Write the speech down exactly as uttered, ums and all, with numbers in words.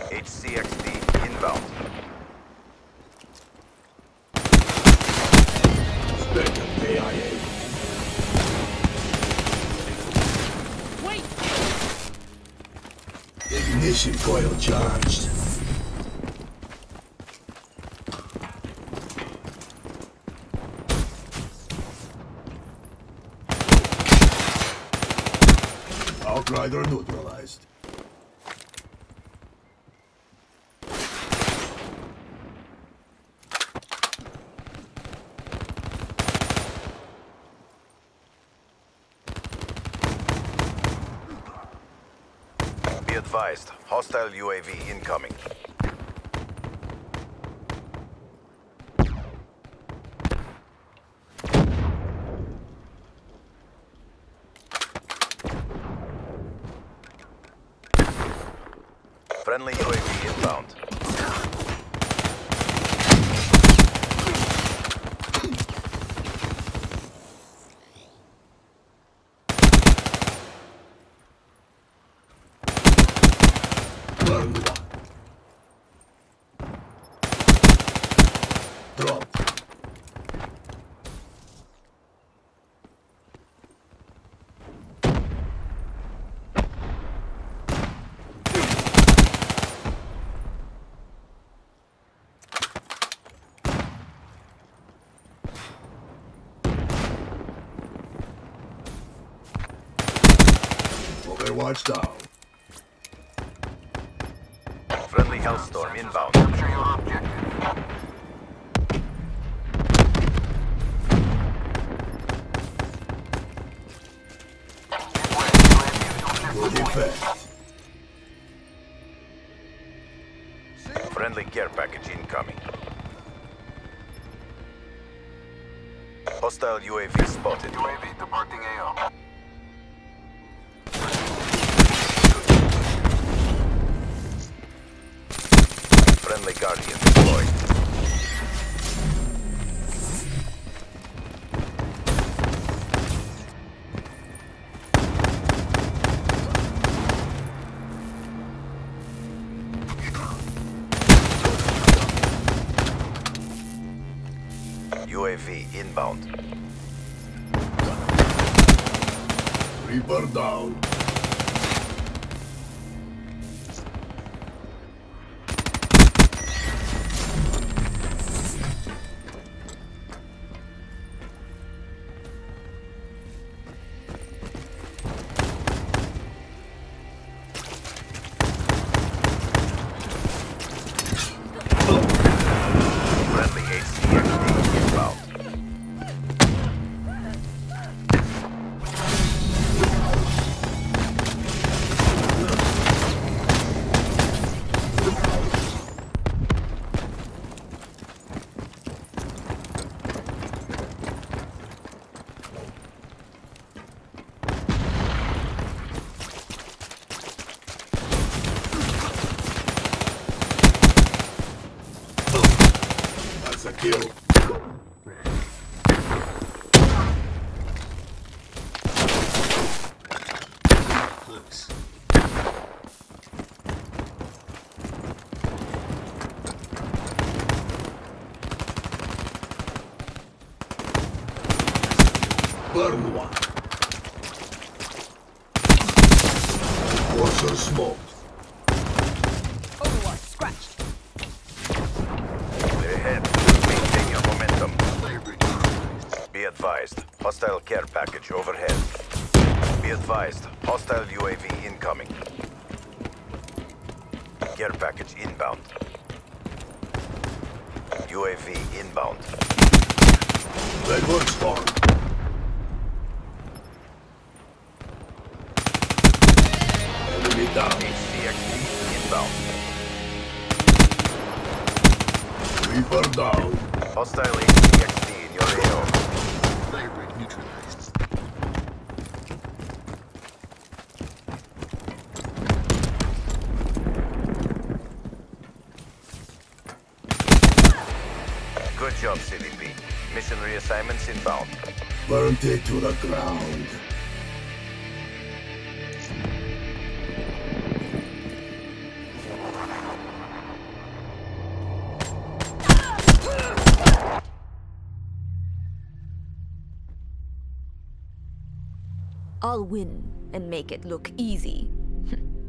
H C X D inbound. Spectre A I A. Wait! Ignition coil charged. Outrider neutralized. Be advised, hostile U A V incoming. Friendly U A V inbound. Burned one. Drop. Overwatch down. Friendly Hellstorm inbound. Capture your objective. Moving fast. Friendly care package incoming. Hostile U A V spotted. U A V departing A O. Friendly Guardian deployed. U A V inbound. Reaper down. Friendly H C X D inbound. That's a kill. Close. Burn one. Warsaw smoked. Overwatch scratched. Clear ahead. Maintain your momentum. Be advised, hostile care package overhead. Be advised, hostile U A V incoming. Care package inbound. U A V inbound. Redwood storm. Enemy down. H C X D inbound. Reaper down. Hostile H C X D in your A O. Firebreak neutralized. Good job, C V P. Mission reassignments inbound. Burnt it to the ground. I'll win and make it look easy.